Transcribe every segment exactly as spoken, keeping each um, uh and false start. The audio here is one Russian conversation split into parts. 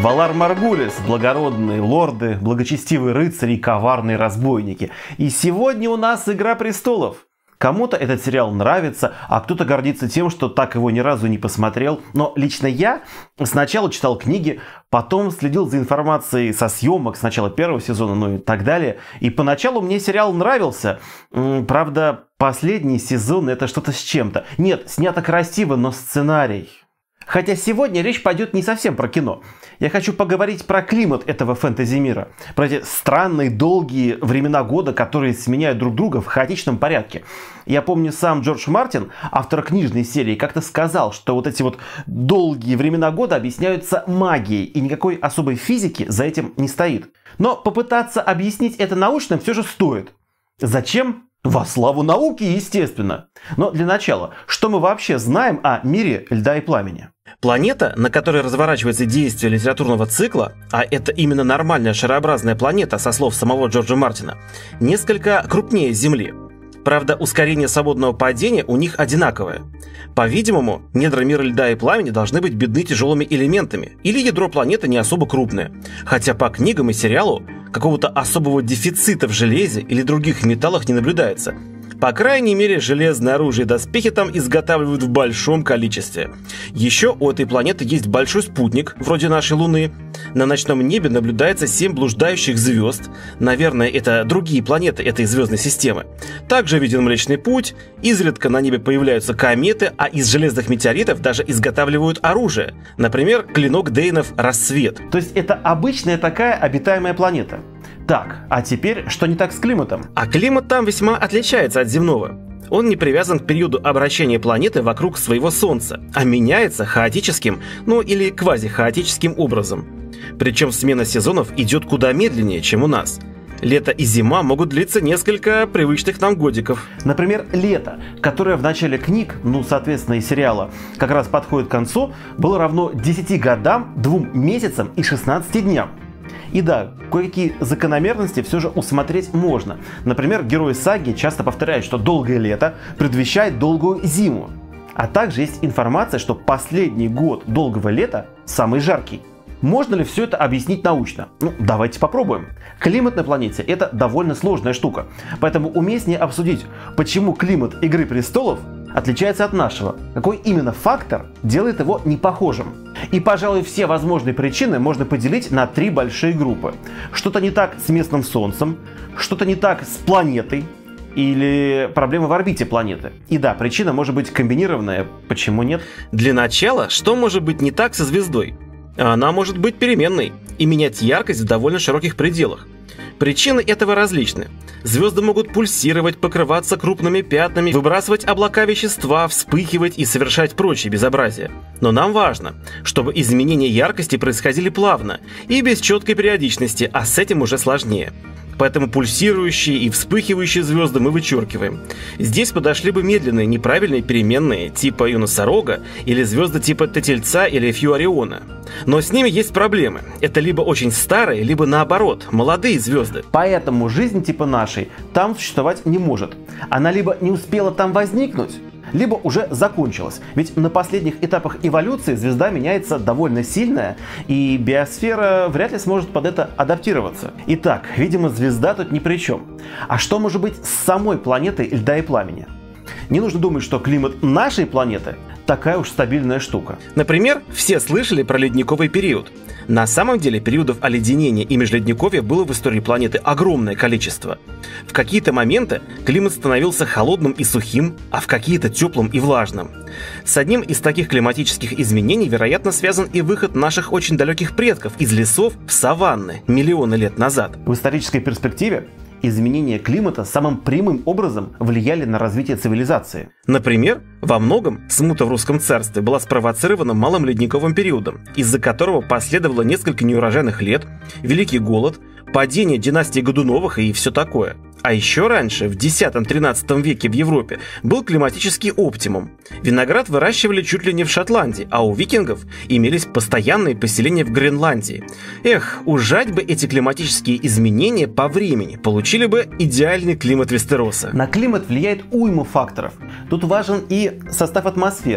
Валар Маргулис, благородные лорды, благочестивые рыцари и коварные разбойники. И сегодня у нас «Игра престолов». Кому-то этот сериал нравится, а кто-то гордится тем, что так его ни разу не посмотрел. Но лично я сначала читал книги, потом следил за информацией со съемок, сначала первого сезона, ну и так далее. И поначалу мне сериал нравился. Правда, последний сезон это что-то с чем-то. Нет, снято красиво, но сценарий... Хотя сегодня речь пойдет не совсем про кино. Я хочу поговорить про климат этого фэнтези-мира. Про эти странные, долгие времена года, которые сменяют друг друга в хаотичном порядке. Я помню, сам Джордж Мартин, автор книжной серии, как-то сказал, что вот эти вот долгие времена года объясняются магией, и никакой особой физики за этим не стоит. Но попытаться объяснить это научно все же стоит. Зачем? Во славу науки, естественно. Но для начала, что мы вообще знаем о мире льда и пламени? Планета, на которой разворачивается действие литературного цикла, а это именно нормальная шарообразная планета, со слов самого Джорджа Мартина, несколько крупнее Земли. Правда, ускорение свободного падения у них одинаковое. По-видимому, недра мира льда и пламени должны быть бедны тяжелыми элементами, или ядро планеты не особо крупное. Хотя по книгам и сериалу какого-то особого дефицита в железе или других металлах не наблюдается. По крайней мере, железное оружие и доспехи там изготавливают в большом количестве. Еще у этой планеты есть большой спутник, вроде нашей Луны. На ночном небе наблюдается семь блуждающих звезд. Наверное, это другие планеты этой звездной системы. Также виден Млечный Путь, изредка на небе появляются кометы, а из железных метеоритов даже изготавливают оружие. Например, клинок Дейнов «Рассвет». То есть это обычная такая обитаемая планета. Так, а теперь что не так с климатом? А климат там весьма отличается от земного. Он не привязан к периоду обращения планеты вокруг своего Солнца, а меняется хаотическим, ну или квазихаотическим образом. Причем смена сезонов идет куда медленнее, чем у нас. Лето и зима могут длиться несколько привычных нам годиков. Например, лето, которое в начале книг, ну, соответственно, и сериала, как раз подходит к концу, было равно десяти годам, двум месяцам и шестнадцати дням. И да, кое-какие закономерности все же усмотреть можно. Например, герои саги часто повторяют, что долгое лето предвещает долгую зиму. А также есть информация, что последний год долгого лета самый жаркий. Можно ли все это объяснить научно? Ну, давайте попробуем. Климат на планете – это довольно сложная штука. Поэтому уместнее обсудить, почему климат «Игры престолов» отличается от нашего. Какой именно фактор делает его непохожим? И, пожалуй, все возможные причины можно поделить на три большие группы. Что-то не так с местным Солнцем, что-то не так с планетой, или проблемы в орбите планеты. И да, причина может быть комбинированная, почему нет? Для начала, что может быть не так со звездой? Она может быть переменной и менять яркость в довольно широких пределах. Причины этого различны. Звезды могут пульсировать, покрываться крупными пятнами, выбрасывать облака вещества, вспыхивать и совершать прочие безобразия. Но нам важно, чтобы изменения яркости происходили плавно и без четкой периодичности, а с этим уже сложнее. Поэтому пульсирующие и вспыхивающие звезды мы вычеркиваем. Здесь подошли бы медленные, неправильные переменные, типа Ю-Носорога, или звезды типа Т-Тельца или Фью-Ориона. Но с ними есть проблемы. Это либо очень старые, либо наоборот, молодые звезды. Поэтому жизнь типа нашей там существовать не может. Она либо не успела там возникнуть, либо уже закончилась. Ведь на последних этапах эволюции звезда меняется довольно сильно, и биосфера вряд ли сможет под это адаптироваться. Итак, видимо, звезда тут ни при чем. А что может быть с самой планетой льда и пламени? Не нужно думать, что климат нашей планеты такая уж стабильная штука. Например, все слышали про ледниковый период. На самом деле периодов оледенения и межледниковья было в истории планеты огромное количество. В какие-то моменты климат становился холодным и сухим, а в какие-то теплым и влажным. С одним из таких климатических изменений, вероятно, связан и выход наших очень далеких предков из лесов в саванны миллионы лет назад. В исторической перспективе изменения климата самым прямым образом влияли на развитие цивилизации. Например, во многом смута в русском царстве была спровоцирована малым ледниковым периодом, из-за которого последовало несколько неурожайных лет, великий голод, падение династии Годуновых и все такое. А еще раньше, в десятом-тринадцатом веке в Европе, был климатический оптимум. Виноград выращивали чуть ли не в Шотландии, а у викингов имелись постоянные поселения в Гренландии. Эх, ужать бы эти климатические изменения по времени, получили бы идеальный климат Вестероса. На климат влияет уйма факторов. Тут важен и состав атмосферы.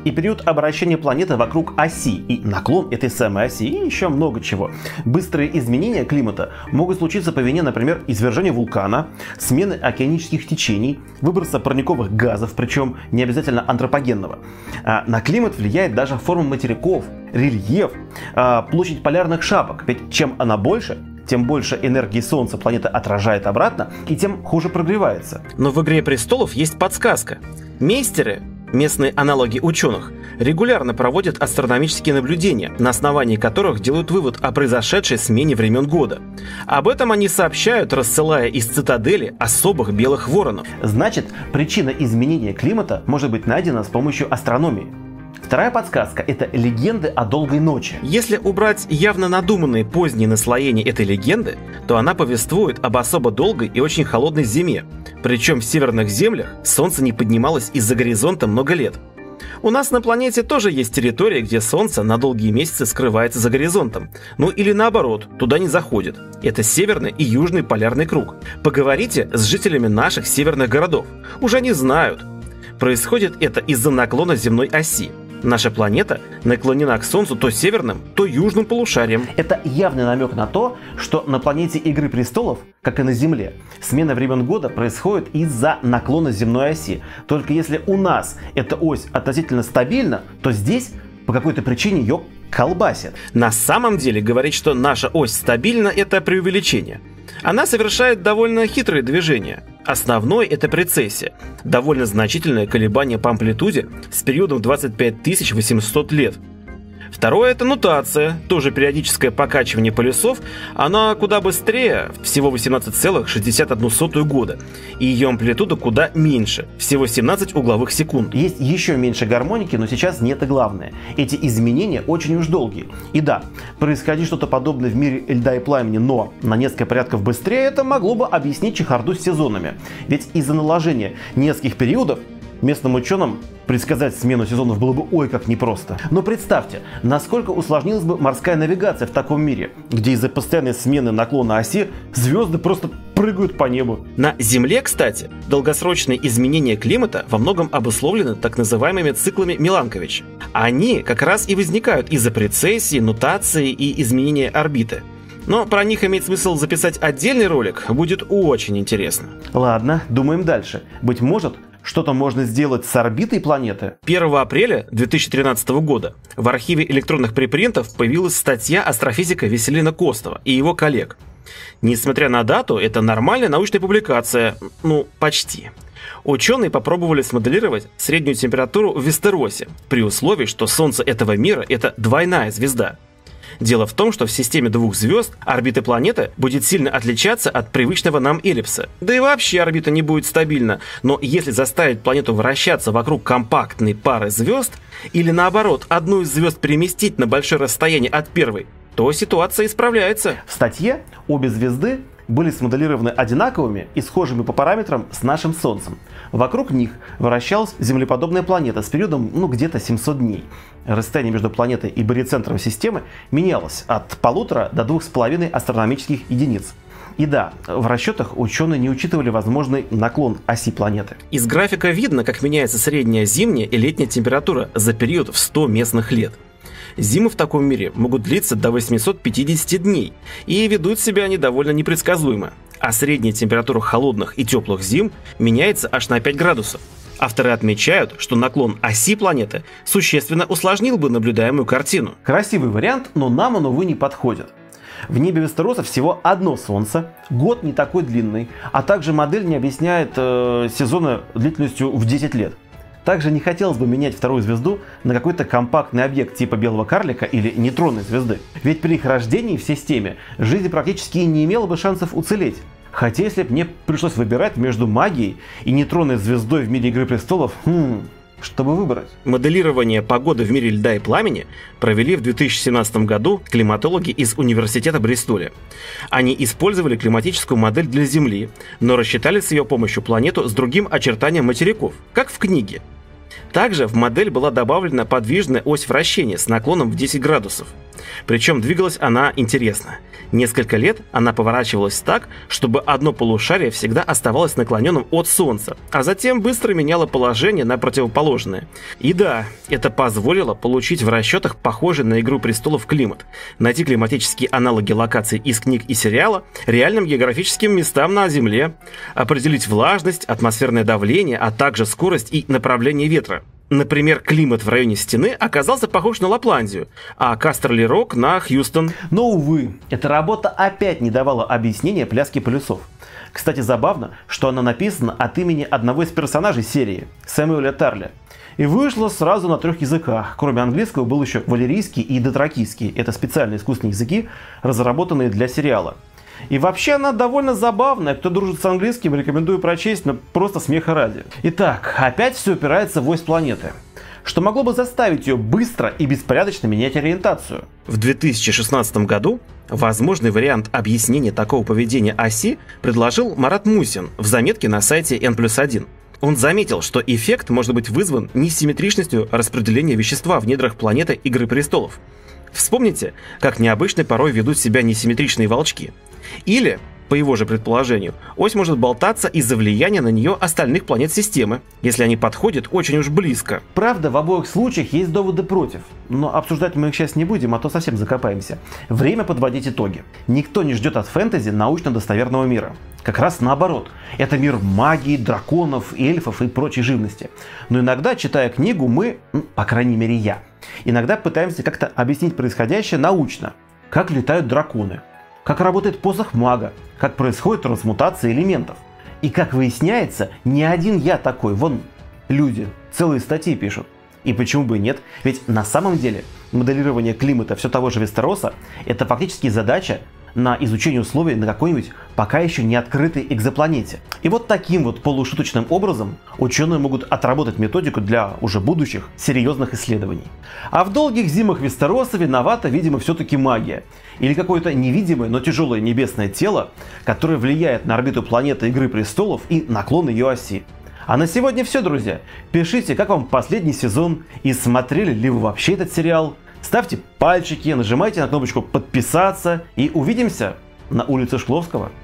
и период обращения планеты вокруг оси, и наклон этой самой оси, и еще много чего. Быстрые изменения климата могут случиться по вине, например, извержения вулкана, смены океанических течений, выброса парниковых газов, причем не обязательно антропогенного. А на климат влияет даже форма материков, рельеф, а, площадь полярных шапок, ведь чем она больше, тем больше энергии Солнца планета отражает обратно, и тем хуже прогревается. Но в «Игре престолов» есть подсказка. Мейстеры, местные аналоги ученых, регулярно проводят астрономические наблюдения, на основании которых делают вывод о произошедшей смене времен года. Об этом они сообщают, рассылая из цитадели особых белых воронов. Значит, причина изменения климата может быть найдена с помощью астрономии. Вторая подсказка – это легенды о долгой ночи. Если убрать явно надуманные поздние наслоения этой легенды, то она повествует об особо долгой и очень холодной зиме. Причем в северных землях солнце не поднималось из-за горизонта много лет. У нас на планете тоже есть территория, где солнце на долгие месяцы скрывается за горизонтом. Ну или наоборот, туда не заходит. Это северный и южный полярный круг. Поговорите с жителями наших северных городов. Уже не знают. Происходит это из-за наклона земной оси. Наша планета наклонена к Солнцу то северным, то южным полушарием. Это явный намек на то, что на планете Игры престолов, как и на Земле, смена времен года происходит из-за наклона земной оси. Только если у нас эта ось относительно стабильна, то здесь по какой-то причине ее колбасит. На самом деле говорить, что наша ось стабильна, это преувеличение. Она совершает довольно хитрые движения. Основной – это прецессия, довольно значительное колебание по амплитуде с периодом двадцать пять тысяч восемьсот лет. Второе – это нутация, тоже периодическое покачивание полюсов, она куда быстрее, всего восемнадцать целых шестьдесят одну сотую года, и ее амплитуда куда меньше, всего семнадцать угловых секунд. Есть еще меньше гармоники, но сейчас не это главное. Эти изменения очень уж долгие. И да, происходит что-то подобное в мире льда и пламени, но на несколько порядков быстрее это могло бы объяснить чехарду с сезонами. Ведь из-за наложения нескольких периодов местным ученым предсказать смену сезонов было бы ой как непросто. Но представьте, насколько усложнилась бы морская навигация в таком мире, где из-за постоянной смены наклона оси звезды просто прыгают по небу. На Земле, кстати, долгосрочные изменения климата во многом обусловлены так называемыми циклами Миланковича. Они как раз и возникают из-за прецессии, нутации и изменения орбиты. Но про них имеет смысл записать отдельный ролик, будет очень интересно. Ладно, думаем дальше. Быть может, что-то можно сделать с орбитой планеты? первого апреля две тысячи тринадцатого года в архиве электронных препринтов появилась статья астрофизика Веселина Костова и его коллег. Несмотря на дату, это нормальная научная публикация, ну, почти. Ученые попробовали смоделировать среднюю температуру в Вестеросе, при условии, что Солнце этого мира – это двойная звезда. Дело в том, что в системе двух звезд орбита планеты будет сильно отличаться от привычного нам эллипса. Да и вообще орбита не будет стабильна. Но если заставить планету вращаться вокруг компактной пары звезд, или наоборот, одну из звезд переместить на большое расстояние от первой, то ситуация исправляется. В статье обе звезды были смоделированы одинаковыми и схожими по параметрам с нашим Солнцем. Вокруг них вращалась землеподобная планета с периодом ну, где-то семьсот дней. Расстояние между планетой и барицентром системы менялось от полутора до двух с половиной астрономических единиц. И да, в расчетах ученые не учитывали возможный наклон оси планеты. Из графика видно, как меняется средняя зимняя и летняя температура за период в сто местных лет. Зимы в таком мире могут длиться до восьмисот пятидесяти дней, и ведут себя они довольно непредсказуемо. А средняя температура холодных и теплых зим меняется аж на пять градусов. Авторы отмечают, что наклон оси планеты существенно усложнил бы наблюдаемую картину. Красивый вариант, но нам он, увы, не подходит. В небе Вестероса всего одно Солнце, год не такой длинный, а также модель не объясняет э, сезоны длительностью в десять лет. Также не хотелось бы менять вторую звезду на какой-то компактный объект типа белого карлика или нейтронной звезды. Ведь при их рождении в системе жизнь практически не имела бы шансов уцелеть. Хотя если бы мне пришлось выбирать между магией и нейтронной звездой в мире Игры престолов, хм, чтобы выбрать. Моделирование погоды в мире льда и пламени провели в две тысячи семнадцатом году климатологи из университета Бристоля. Они использовали климатическую модель для Земли, но рассчитали с ее помощью планету с другим очертанием материков, как в книге. Также в модель была добавлена подвижная ось вращения с наклоном в десять градусов. Причем двигалась она интересно. Несколько лет она поворачивалась так, чтобы одно полушарие всегда оставалось наклоненным от Солнца, а затем быстро меняло положение на противоположное. И да, это позволило получить в расчетах похожий на «Игру престолов» климат, найти климатические аналоги локаций из книг и сериала реальным географическим местам на Земле, определить влажность, атмосферное давление, а также скорость и направление ветра. Например, климат в районе Стены оказался похож на Лапландию, а Кастерли-Рок на Хьюстон. Но, увы, эта работа опять не давала объяснения пляски полюсов. Кстати, забавно, что она написана от имени одного из персонажей серии, Сэмюэля Тарли. И вышла сразу на трех языках. Кроме английского был еще валерийский и дотракийский. Это специальные искусственные языки, разработанные для сериала. И вообще она довольно забавная. Кто дружит с английским, рекомендую прочесть, но просто смеха ради. Итак, опять все упирается в ось планеты, что могло бы заставить ее быстро и беспорядочно менять ориентацию. В две тысячи шестнадцатом году возможный вариант объяснения такого поведения оси предложил Марат Мусин в заметке на сайте эн плюс один. Он заметил, что эффект может быть вызван несимметричностью распределения вещества в недрах планеты Игры престолов. Вспомните, как необычно порой ведут себя несимметричные волчки. Или, по его же предположению, ось может болтаться из-за влияния на нее остальных планет системы, если они подходят очень уж близко. Правда, в обоих случаях есть доводы против, но обсуждать мы их сейчас не будем, а то совсем закопаемся. Время подводить итоги. Никто не ждет от фэнтези научно-достоверного мира. Как раз наоборот. Это мир магии, драконов, эльфов и прочей живности. Но иногда, читая книгу, мы, по крайней мере я, иногда пытаемся как-то объяснить происходящее научно. Как летают драконы, как работает посох мага, как происходит трансмутация элементов. И как выясняется, не один я такой, вон люди целые статьи пишут. И почему бы и нет? Ведь на самом деле моделирование климата все того же Вестероса – это фактически задача на изучение условий на какой-нибудь пока еще не открытой экзопланете. И вот таким вот полушуточным образом ученые могут отработать методику для уже будущих серьезных исследований. А в долгих зимах Вестероса виновата, видимо, все-таки магия. Или какое-то невидимое, но тяжелое небесное тело, которое влияет на орбиту планеты Игры престолов и наклон ее оси. А на сегодня все, друзья. Пишите, как вам последний сезон и смотрели ли вы вообще этот сериал. Ставьте пальчики, нажимайте на кнопочку подписаться и увидимся на улице Шкловского.